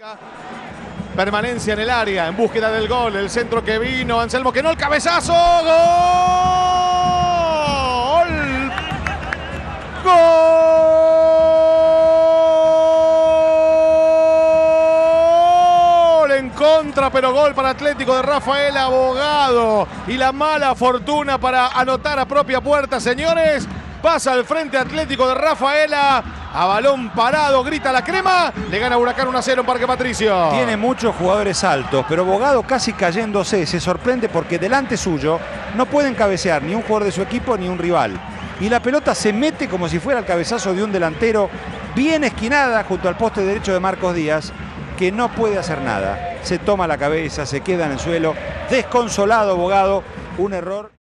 Permanencia en el área, en búsqueda del gol, el centro que vino, Anselmo que no, el cabezazo, gol, gol en contra, pero gol para Atlético de Rafael Abogado y la mala fortuna para anotar a propia puerta, señores. Pasa al frente Atlético de Rafaela, a balón parado, grita la crema, le gana Huracán 1-0 en Parque Patricio. Tiene muchos jugadores altos, pero Bogado casi cayéndose, se sorprende porque delante suyo no pueden cabecear ni un jugador de su equipo ni un rival. Y la pelota se mete como si fuera el cabezazo de un delantero, bien esquinada junto al poste derecho de Marcos Díaz, que no puede hacer nada. Se toma la cabeza, se queda en el suelo, desconsolado Bogado, un error.